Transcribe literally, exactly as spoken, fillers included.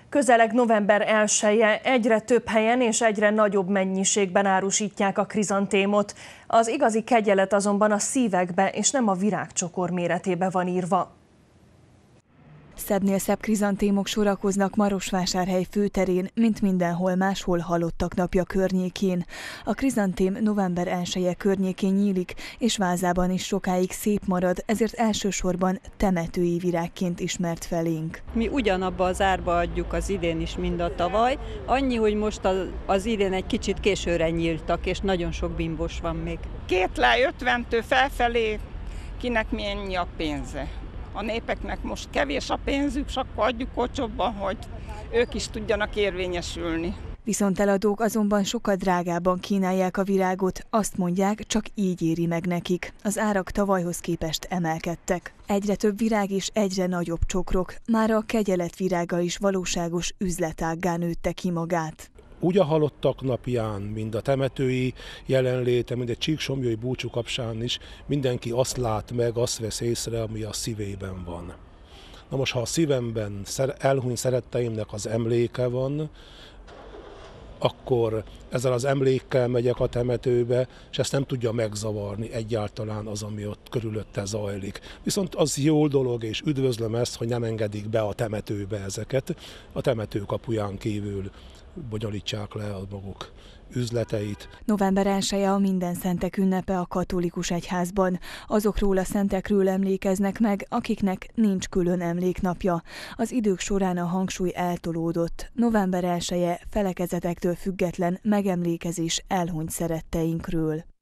Közeleg november elseje, egyre több helyen és egyre nagyobb mennyiségben árusítják a krizantémot. Az igazi kegyelet azonban a szívekbe és nem a virágcsokor méretébe van írva. Szebbnél szebb krizantémok sorakoznak Marosvásárhely főterén, mint mindenhol máshol halottak napja környékén. A krizantém november elseje környékén nyílik, és vázában is sokáig szép marad, ezért elsősorban temetői virágként ismert felénk. Mi ugyanabba az árba adjuk az idén is, mind a tavaly. Annyi, hogy most az, az idén egy kicsit későre nyíltak, és nagyon sok bimbos van még. Két le ötventől felfelé, kinek mennyi a pénze. A népeknek most kevés a pénzük, és akkor adjuk olcsóbban, hogy ők is tudjanak érvényesülni. Viszonteladók azonban sokkal drágábban kínálják a virágot, azt mondják, csak így éri meg nekik. Az árak tavalyhoz képest emelkedtek. Egyre több virág és egyre nagyobb csokrok, már a kegyelet virága is valóságos üzletággá nőtte ki magát. Úgy a halottak napján, mind a temetői jelenléte, mind egy csíksomlyai búcsú kapcsán is mindenki azt lát meg, azt vesz észre, ami a szívében van. Na most, ha a szívemben elhunyt szeretteimnek az emléke van, akkor ezzel az emlékkel megyek a temetőbe, és ezt nem tudja megzavarni egyáltalán az, ami ott körülötte zajlik. Viszont az jó dolog, és üdvözlöm ezt, hogy nem engedik be a temetőbe ezeket. A temető kapuján kívül bonyolítsák le a maguk üzleteit. November elseje a Mindenszentek ünnepe a katolikus egyházban. Azokról a szentekről emlékeznek meg, akiknek nincs külön emléknapja. Az idők során a hangsúly eltolódott. November elseje felekezetektől független megemlékezés elhunyt szeretteinkről.